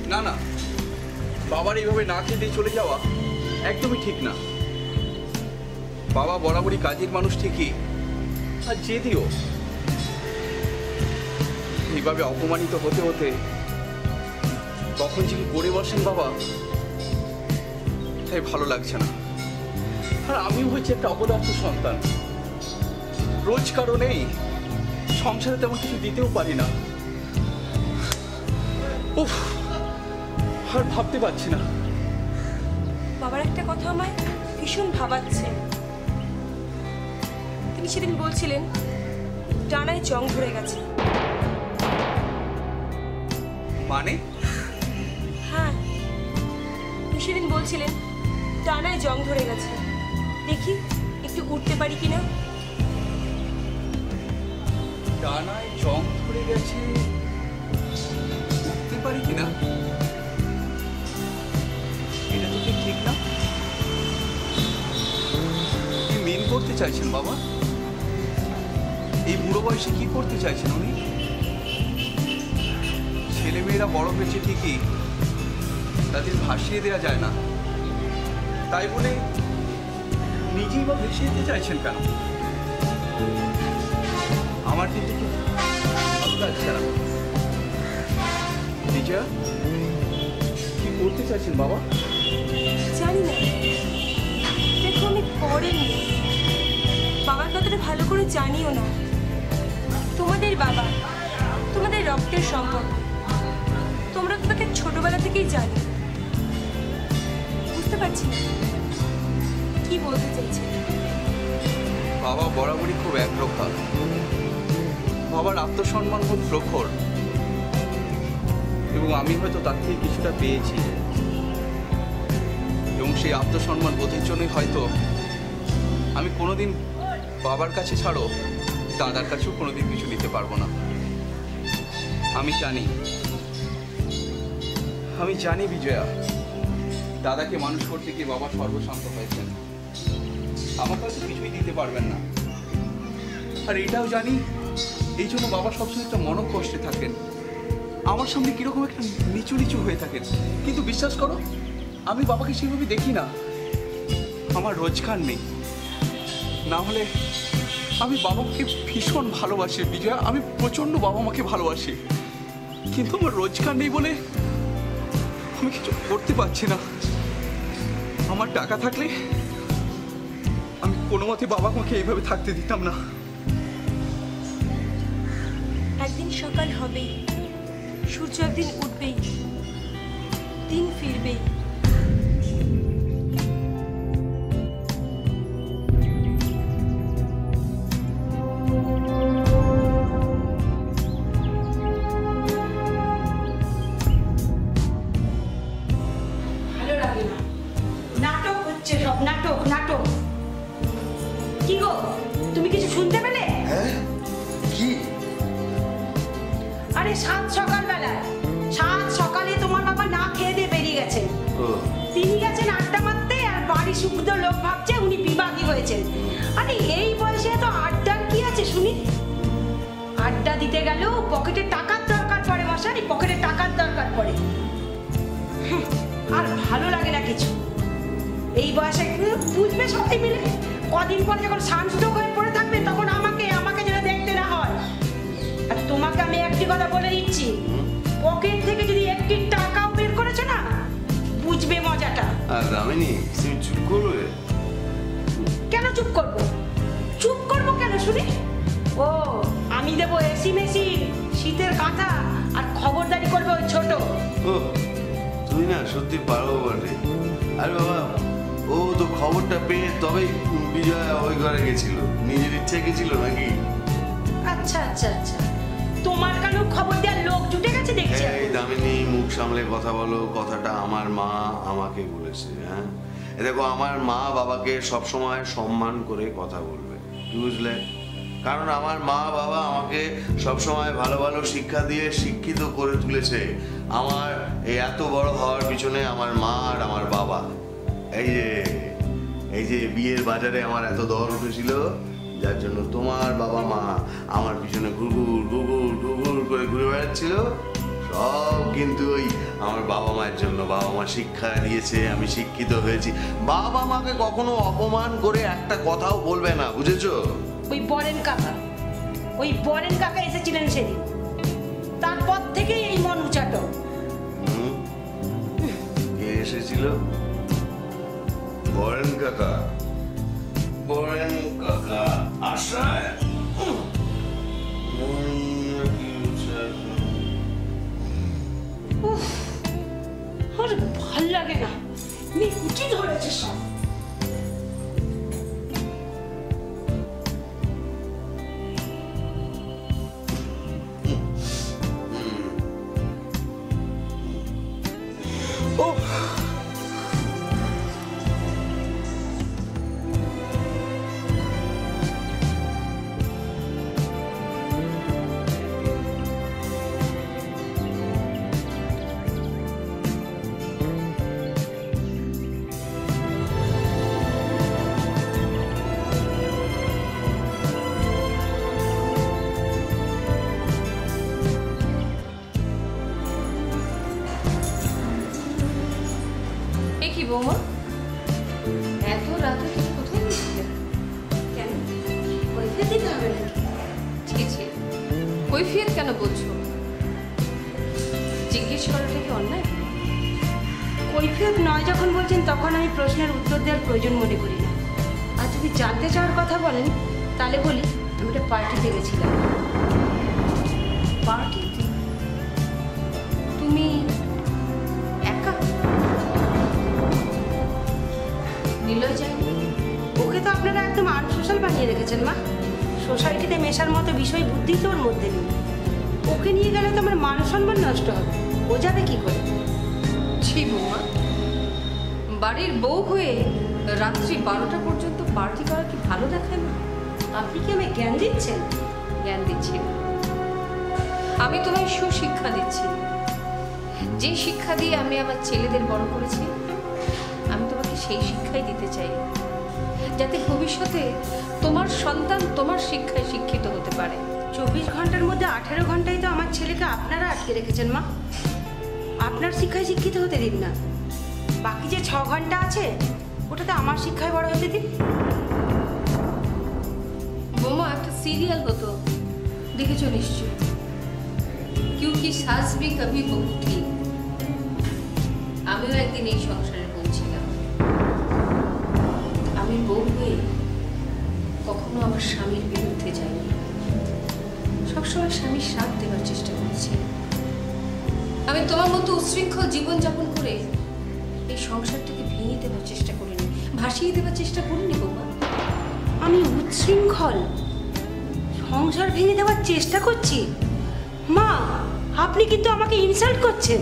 না না, বাবার এইভাবে না খেতে চলে যাওয়া একদমই ঠিক না। বাবা বরাবরই কাজের মানুষ ঠিকই, আর যদিও এইভাবে অপমানিত হতে হতে কখন যে কি করে বসেন বাবা, তাই ভালো লাগছে না। আর আমিও হচ্ছে একটা অপদার্থ সন্তান, রোজগারও নেই, সংসারে তেমন কিছু দিতেও পারি না। উফ, আর ভাবতে পারছি না। বাবার একটা কথা আমায় ভীষণ ভাবাচ্ছে। তিনি সেদিন বলছিলেন ডানায় জং ধরে গেছে। মানে? হ্যাঁ, তিনি সেদিন বলছিলেন ডানায় জং ধরে গেছে, দেখি একটু উঠতে পারি কিনা। ডানায় জং ধরে গেছে, উঠতে পারি কিনা? এটা তো ঠিক না। কি মেন করতে চাইছেন বাবা? এই বুড়ো বয়সে কি করতে চাইছেন উনি? ছেলে মেয়েরা বড় হয়েছে ঠিকই, তাদের ভাসিয়ে দেওয়া যায় না, তাই বলে নিজেই বা ভেসে যেতে চাইছেন কেন? আমার কিন্তু খুব ভালো লাগছে না। বিজয়া, কি করতে চাইছেন বাবা? জানি না, দেখো আমি পড়েনি, বাবার কথাটা ভালো করে জানিও না। তোমাদের বাবা, তোমাদের রক্তের সম্পর্ক, তোমরা তো তাকে ছোটবেলা থেকেই জানো। বুঝতে পারছি না কি বলতে চাইছি। বাবা বরাবরই খুব একরোখা, বাবার আত্মসম্মান খুব প্রখর, এবং আমি হয়তো তার থেকে কিছুটা পেয়েছি, এবং সেই আত্মসম্মান বোধের জন্যই হয়তো আমি কোনোদিন বাবার কাছে ছাড়ো দাদার কাছেও কোনোদিন কিছু নিতে পারবো না। আমি জানি বিজয়া, দাদাকে মানুষ করতে গিয়ে বাবা সর্বশান্ত হয়েছেন, আমার কাছে কিছুই দিতে পারবেন না। আর এটাও জানি এই জন্য বাবা সবসময় একটা মনোকষ্টে থাকেন, আমার সামনে কিরকম একটা নিচু নিচু হয়ে থাকেন। কিন্তু বিশ্বাস করো, আমি বাবাকে সেভাবে দেখি না। আমার রোজগার নেই, না হলে আমি বাবাকে ভীষণ ভালোবাসি বিজয়া, আমি প্রচণ্ড বাবা মাকে ভালোবাসি, কিন্তু আমার রোজগার নেই বলে আমি কিছু করতে পারছি না। আমার টাকা থাকলে আমি কোনো মতে বাবা মাকে এইভাবে থাকতে দিতাম না। একদিন সকাল হবেই, সূর্য একদিন উঠবেই, দিন ফিরবেই। নাটক হচ্ছে সব, নাটক নাটক। কি গো, তুমি কিছু শুনতে পেলে? হ্যাঁ, কি? আরে সাত সকালে তোমার বাবা না খেয়ে দিয়ে বেরিয়ে গেছেন। তিনি গেছেন আড্ডা মারতে, আর বাড়ি শুদ্ধ লোক ভাবছে উনি বিবাহী হয়েছেন। আরে এই বয়সে তো আড্ডার কি আছে শুনি? আড্ডা দিতে গেলেও পকেটে টাকার দরকার পড়ে মশাই, পকেটে টাকার দরকার পড়ে। আর ভালো লাগে না কিছু। এই বয়সে বুঝবে সবাই মিলে, কদিন পরে যখন সানস্ট্রোক হয়ে পড়ে থাকবে তখন আমাকে যেন দেখতে না হয়। আর তোমাকে আমি একটি কথা বলে দিচ্ছি, পকেট থেকে যদি একটি টাকাও বের করেছো না, বুঝবে মজাটা। আর দামিনী, তুমি চুপ করবে? কেন চুপ করবো? চুপ করবো কেন শুনি? ও, আমি দেবো এসি মেশিন, শীতের কাঁথা, আর খবরদারি করবে ওই ছোট। ও, তুমি না সত্যি পারো বটে। আরে বাবা, ও তো খবরটা পেয়ে তবেই বিজয়া ওই ঘরে গেছিল, নিজের ইচ্ছে গেছিল নাকি? আচ্ছা আচ্ছা আচ্ছা, তোমার কেন খবর দেওয়ার লোক জুটে গেছে দেখছি। এই দামিনী, মুখ সামলে কথা বলো। কথাটা আমার মা আমাকে বলেছে। হ্যাঁ, দেখো, আমার মা বাবাকে সবসময় সম্মান করে কথা বলবে, বুঝলে? কারণ আমার মা বাবা আমাকে সবসময় ভালো ভালো শিক্ষা দিয়ে শিক্ষিত করে তুলেছে। আমার এই এত বড় হওয়ার পিছনে আমার মা আর আমার বাবা। এই যে বিয়ের বাজারে আমার এত দর উঠেছিল, যার জন্য তোমার বাবা মা আমার পিছনে ঘুরঘুর ঘুরঘুর ঘুরঘুর করে ঘুরে বেড়াচ্ছিল, সব কিন্তু ওই আমার বাবা মায়ের জন্য। বাবা মা শিক্ষা দিয়েছে, আমি শিক্ষিত হয়েছি। বাবা মাকে কখনো অপমান করে একটা কথাও বলবে না, বুঝেছো? ওই বরেন কাকা এসেছিলেন সেদিন, তারপর থেকেই এই মন উচাটো। কে এসেছিল? বরেন কাকা? বরেন কাকা আশায় আর ভাল লাগে না, নিকুচি ধরেছে সব। কি বৌমা, এত রাতে তুমি কোথায় গেছিলে? কেন কৈফিয়ত দিতে হবে নাকি? ছি ছি, কৈফিয়ত কেন বলছো? জিজ্ঞেস করাটা কি অন্যায়? কৈফিয়ত নয় যখন বলছেন, তখন আমি প্রশ্নের উত্তর দেওয়ার প্রয়োজন মনে করি না। আর যদি জানতে চাওয়ার কথা বলেন, তাহলে বলি আমি একটা পার্টিতে গেছিলাম। পার্টিতে? তুমি একা? নিলয় যায়নি? ওকে তো আপনারা একদম আনসোশ্যাল বানিয়ে রেখেছেন মা। সোসাইটিতে মেশার মতো বিষয় বুদ্ধি তো ওর মধ্যে নেই। ওকে নিয়ে গেলে তো আমার মান সম্মান নষ্ট হবে। ও যাবে কি করে? ছি বৌমা, বাড়ির বউ হয়ে রাত্রি 12টা পর্যন্ত পার্টি করা কি ভালো দেখায় না? আপনি কি আমায় জ্ঞান দিচ্ছেন? জ্ঞান দিচ্ছি না, আমি তোমায় সুশিক্ষা দিচ্ছি। যে শিক্ষা দিয়ে আমি আমার ছেলেদের বড় করেছি, আমি তোমাকে সেই শিক্ষাই দিতে চাই, যাতে ভবিষ্যতে তোমার সন্তান তোমার শিক্ষায় শিক্ষিত হতে পারে। 24 ঘন্টার মধ্যে 18 ঘন্টায় তো আমার ছেলেকে আপনারা আটকে রেখেছেন মা। আপনার শিক্ষায় শিক্ষিত হতে দিন না। বাকি যে 6 ঘন্টা আছে, ওটাতে আমার শিক্ষায় বড় হতে দিন। বোমা, একটা সিরিয়াল হতো, দেখেছো নিশ্চয়, क्योंकि सास भी कभी बहू थी। আমিও একদিন এই সংসারে বউ ছিলাম। আমি বউ হয়ে কখনো আমার স্বামীর বিরুদ্ধে যাইনি, সবসময় স্বামীর সাথ দেওয়ার চেষ্টা করেছি। আমি তোমার মতো উচ্ছৃঙ্খল জীবনযাপন করে এই সংসারটাকে ভেঙে দেওয়ার চেষ্টা করিনি, ভাসিয়ে দেওয়ার চেষ্টা করিনি বৌমা। আমি উচ্ছৃঙ্খল সংসার ভেঙে দেওয়ার চেষ্টা করছি? মা, আপনি কিন্তু আমাকে ইনসাল্ট করছেন।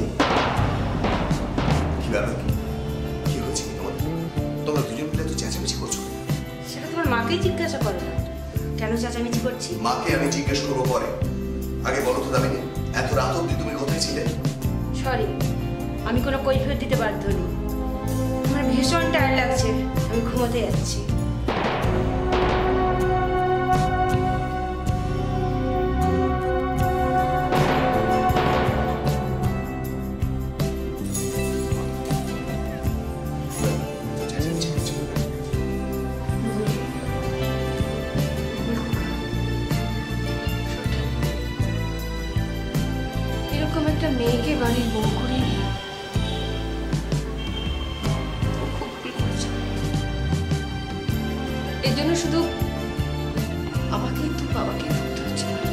কি ব্যাপার? কি হয়েছে তোমরা দুজন মিলে তো চেঁচামেচি করছো? সেটা তোমার মাকেই জিজ্ঞাসা করো না, কেন চেঁচামেচি করছি। মাকে আমি জিজ্ঞেস করবো পরে, আগে বলো তো দামিনী, এত রাত অব্দি তুমি কোথায় ছিলে? সরি, আমি কোনো কৈফিয়ত দিতে বাধ্য নই। আমার ভীষণ টায়ার্ড লাগছে, আমি ঘুমোতে যাচ্ছি। এরকম একটা মেয়েকে বাড়ির বউ করে খুব ভুল করেছে। এর জন্য শুধু আমাকেই তো বাবাকে ভুগতে হচ্ছে না,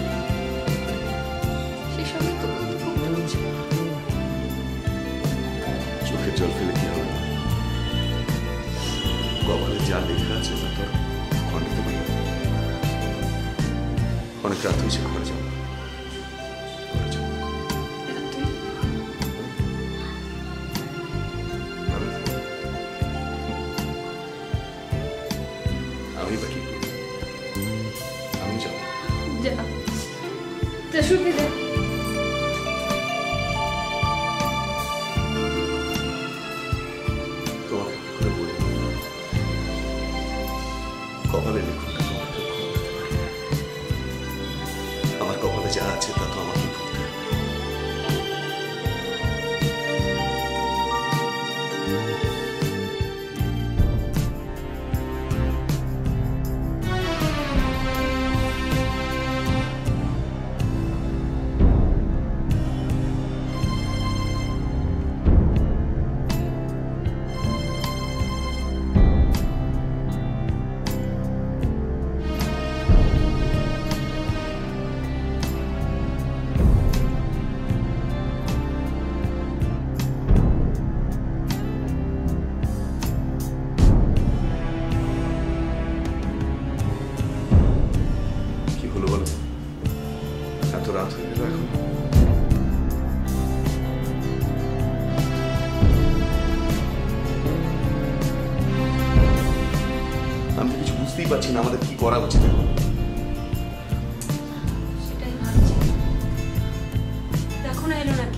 সেই সঙ্গে তো ভুগতে হচ্ছে। চোখের জল ফেলে কি হবে? কপালে যা লেখা আছে তা তোর খণ্ডিত পারি। অনেক রাত হয়েছে, ঘরে যাও। আমি বাকি আমি যাও। যা, তা শুনে দে। তোমাকে কি করে বলি, কপালে লিখুনটা তোমাকে ভুলতে পারি। আমার কপালে যা আছে তা তো আমাকে ভুলতে হবে। বুঝতেই পারছি না আমাদের কি করা উচিত। সেটাই ভাবছি। দেখো না এলো নাকি?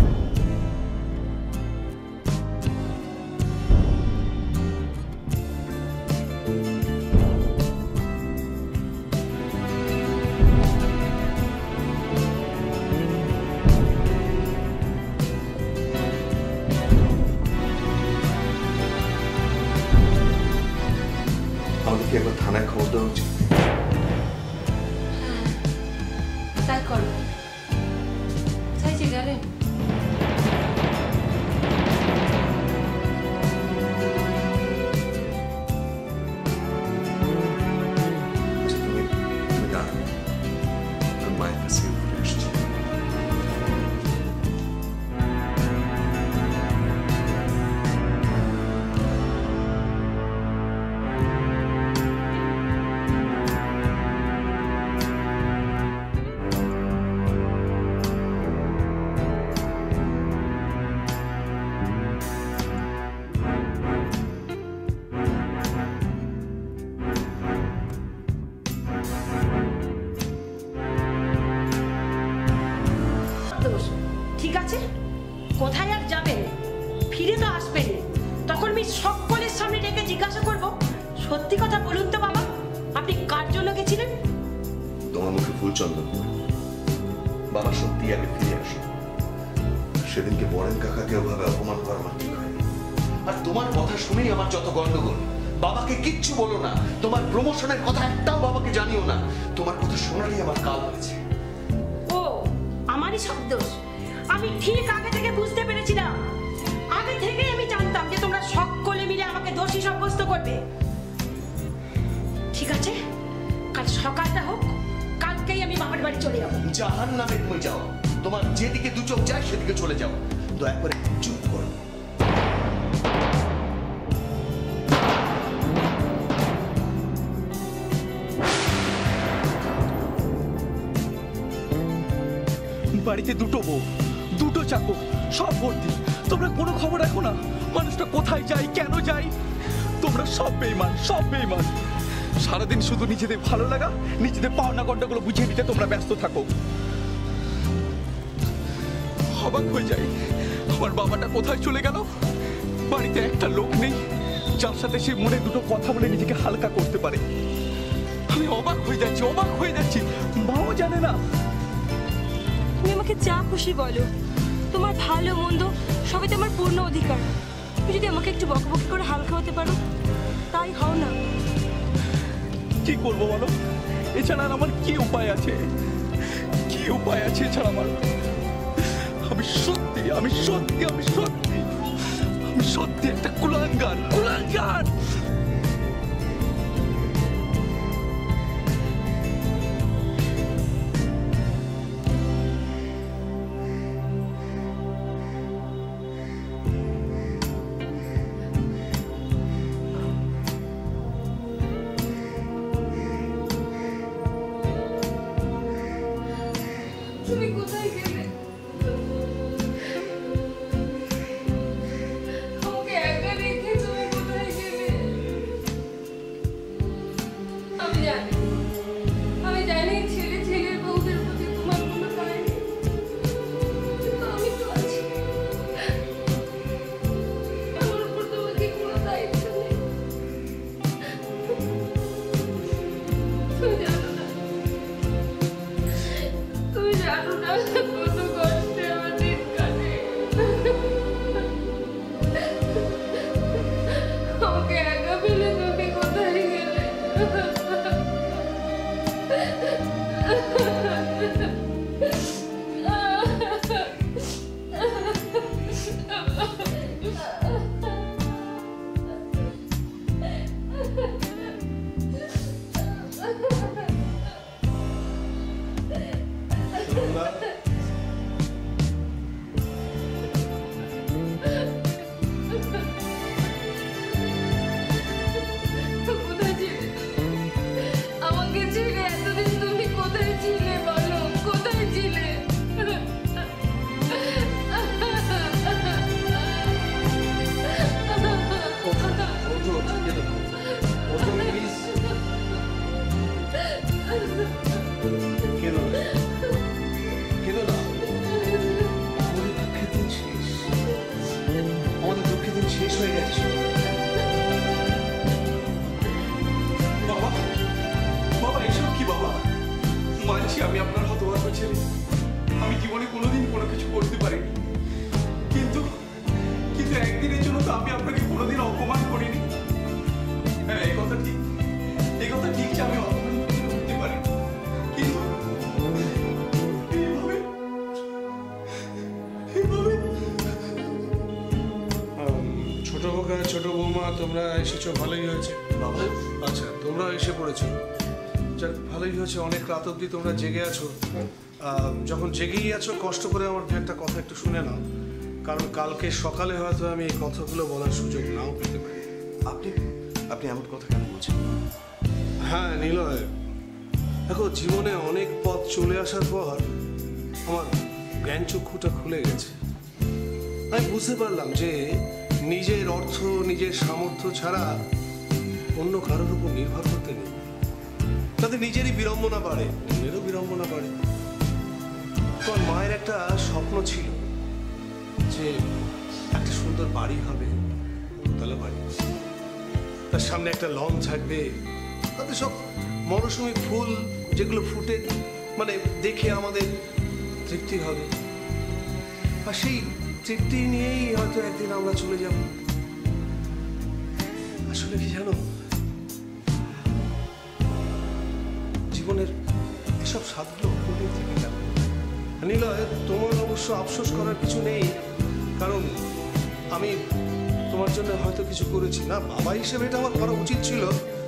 আমাদেরকে একবার থানায় খবর দেওয়া উচিত। তাই করো। চাইছি গেলেন? তুমি দাঁড়াও, আমি মায়ের কাছে ঘুরে আসছি। ঠিক আছে, কোথায় আর যাবেন? ফিরে তো আসবেন। তখন আমি সকলের সামনে ডেকে জিজ্ঞাসা করব, সত্যি কথা বলুন তো বাবা, আপনি কার জন্য গেছিলেন? তোমার মুখে ফুল চন্দন। বাবা সত্যি আগে ফিরে আসো। সেদিনকে বরেন কাকাকে ওভাবে অপমান করা আমার ঠিক হয়নি। আর তোমার কথা শুনেই আমার যত গন্ডগোল। বাবাকে কিচ্ছু বলো না, তোমার প্রমোশনের কথা একটাও বাবাকে জানিও না। তোমার কথা শোনারই আমার কাল হয়েছে। ও, আমারই সব দোষ। আমি ঠিক আগে থেকে বুঝতে পেরেছিলাম। আগে থেকেই আমি জানতাম যে তোমরা সকলে মিলে আমাকে দোষী সাব্যস্ত করবে। ঠিক আছে, কাল সকালটা হোক, কালকেই আমি বাবার বাড়ি চলে যাবো। জাহান নামে তুমি যাও, তোমার যেদিকে দু চোখ যায় সেদিকে চলে যাও। দয়া করে চুপ করো। বাড়িতে দুটো বউ, দুটো চাকর, সব ভর্তি। তোমরা কোনো খবর রাখো না মানুষটা কোথায় যায়, কেন যায়। তোমরা সব বেঈমান, সব বেঈমান। সারাদিন শুধু নিজেদের ভালো লাগা, নিজেদের পাওনা গন্ডাগুলো বুঝিয়ে নিতে তোমরা ব্যস্ত থাকো। অবাক হয়ে যাই, আমার বাবাটা কোথায় চলে গেল। বাড়িতে একটা লোক নেই যার সাথে সে মনে দুটো কথা বলে নিজেকে হালকা করতে পারে। আমি অবাক হয়ে যাচ্ছি, অবাক হয়ে যাচ্ছি। মাও জানে না। তুমি আমাকে যা খুশি বলো, তোমার ভালো মন্দ সবই তো আমার পূর্ণ অধিকার। তুমি যদি আমাকে একটু বকবকি করে হালকা হতে পারো, তাই হও না। কি করবো বলো? এছাড়া আর আমার কি উপায় আছে? কি উপায় আছে এছাড়া আমার? আমি সত্যি আমি সত্যি আমি সত্যি আমি সত্যি একটা কুলাঙ্গার, কুলাঙ্গার। তুমি কোথায় গেলে? আমাকে একা রেখে তুমি কোথায় গেলে? দুঃখের দিন শেষ হয়ে গেছে। বাবা, বাবা এসব কি বাবা? মানছি আমি আপনার হতভাগ্য ছেলে, আমি জীবনে কোনোদিন কোনো কিছু করতে পারিনি, কিন্তু কিন্তু একদিনের জন্য তো আমি আপনাকে কোনোদিন অপমান করিনি। হ্যাঁ, এই কথা ঠিক যে আমি অপমান করতে পারি, কিন্তু এইভাবে ছোট খোকা, ছোট বৌমা, তোমরা এসেছো, ভালোই হয়েছে। বাবা আচ্ছা, তোমরা এসে পড়েছো, যাক ভালোই হয়েছে। অনেক রাত অবধি তোমরা জেগে আছো। যখন জেগেই আছো, কষ্ট করে আমার দু একটা কথা একটু শুনে নাও, কারণ কালকে সকালে হয়তো আমি এই কথাগুলো বলার সুযোগ নাও পেতে পারি। আপনি আপনি এমন কথা কেন বলছেন? হ্যাঁ নিলয়, দেখো জীবনে অনেক পথ চলে আসার পর আমার জ্ঞান চক্ষুটা খুলে গেছে। আমি বুঝতে পারলাম যে নিজের অর্থ, নিজের সামর্থ্য ছাড়া অন্য কারোর উপর নির্ভর করতে নেই। তাতে নিজেরই বিড়ম্বনা বাড়ে, অন্যেরও বিড়ম্বনা বাড়ে। তোমার মায়ের একটা স্বপ্ন ছিল যে একটা সুন্দর বাড়ি হবে, দোতলা বাড়ি, তার সামনে একটা লন থাকবে, তাতে সব মরশুমি ফুল যেগুলো ফুটে মানে দেখে আমাদের তৃপ্তি হবে, আর সেই তৃপ্তি নিয়েই হয়তো একদিন আমরা চলে যাব। আসলে কি জানো, জীবনের এসব স্বাদগুলো উপরেই থেকে গেল। নিলয়, তোমার অবশ্য আফসোস করার কিছু নেই, কারণ আমি তোমার জন্য হয়তো কিছু করেছি না, বাবা হিসেবে এটা আমার করা উচিত ছিল।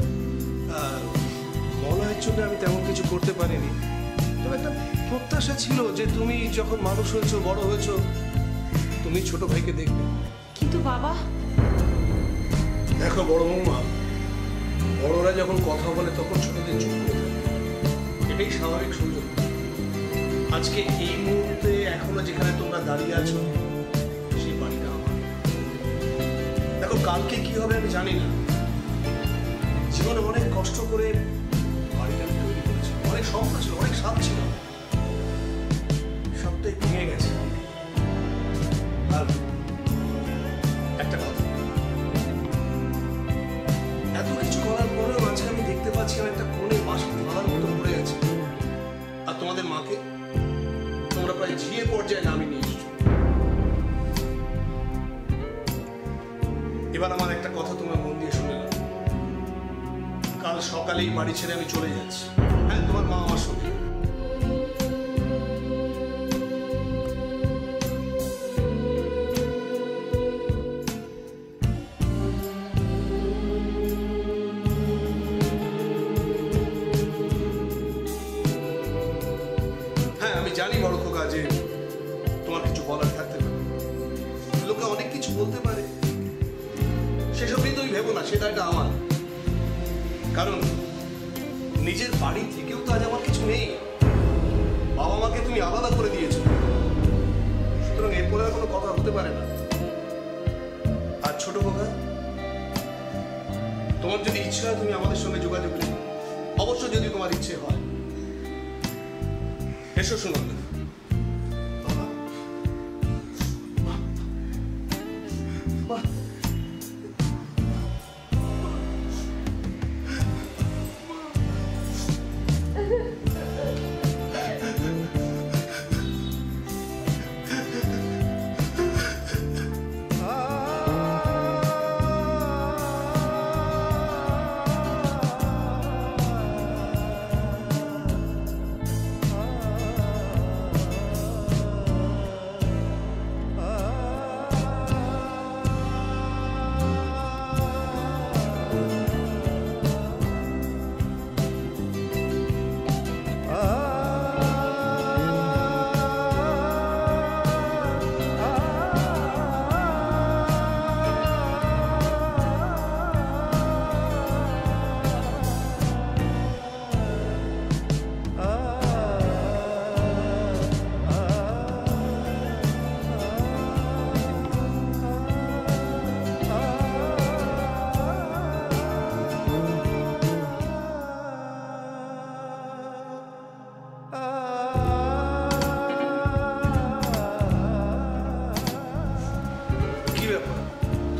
মলয়ের জন্য আমি তেমন কিছু করতে পারিনি, তবে একটা প্রত্যাশা ছিল যে তুমি যখন মানুষ হয়েছো, বড় হয়েছো, তুমি ছোট ভাইকে দেখবে। কিন্তু বাবা, দেখো বড় বৌমা, বড়রা যখন কথা বলে তখন ছোটদের চুপ করে থাকে, এটাই স্বাভাবিক সুযোগ। আজকে এই মুহূর্তে এখনো যেখানে তোমরা দাঁড়িয়ে আছো, সেই বাড়িটা আমার। দেখো কালকে কি হবে আমি জানি না, জীবনে অনেক কষ্ট করে বাড়িটা আমি তৈরি করেছি, অনেক স্বপ্ন ছিল, অনেক স্বাদ ছিল, সবটাই ভেঙে গেছে। আর একটা কথা, এত কিছু করার পরেও আজকে আমি দেখতে পাচ্ছি আমি একটা কোণে বাঁশি ধরার মতো পড়ে গেছে। আর তোমাদের মাকে তোমরা প্রায় ঝিয়ে পর্যায়ে নামিয়ে নিয়ে এসছো। এবার আমার একটা কথা তোমরা মন দিয়ে শুনে নাও, কাল সকালেই বাড়ি ছেড়ে আমি চলে যাচ্ছি। হ্যাঁ, তোমার মা আমার সঙ্গে। হ্যাঁ, আমি জানি বড় খোকা যে তোমার কিছু বলার থাকতে পারে, লোকে অনেক কিছু বলতে পারে, সেসব নিয়ে তুমি ভেবো না, সেটা এটা আমার। কারণ নিজের বাড়ি থেকেও তো আজ আমার কিছু নেই, বাবা মাকে তুমি আলাদা করে দিয়েছো, সুতরাং এরপরে আর কোনো কথা হতে পারে না। আর ছোট খোকা, তোমার যদি ইচ্ছে হয় তুমি আমাদের সঙ্গে যোগাযোগ রেখো, অবশ্য যদি তোমার ইচ্ছে হয়। এসো সুনন্দা।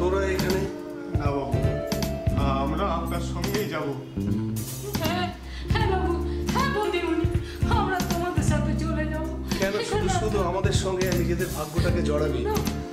তোরা এখানে? না বাবু, আমরা আপনার সঙ্গেই যাব। হ্যাঁ হ্যাঁ বাবু, হ্যাঁ বৌদিমণি, আমরা তোমাদের সাথে চলে যাবো। কেন শুধু শুধু আমাদের সঙ্গে নিজেদের ভাগ্যটাকে জড়াবি?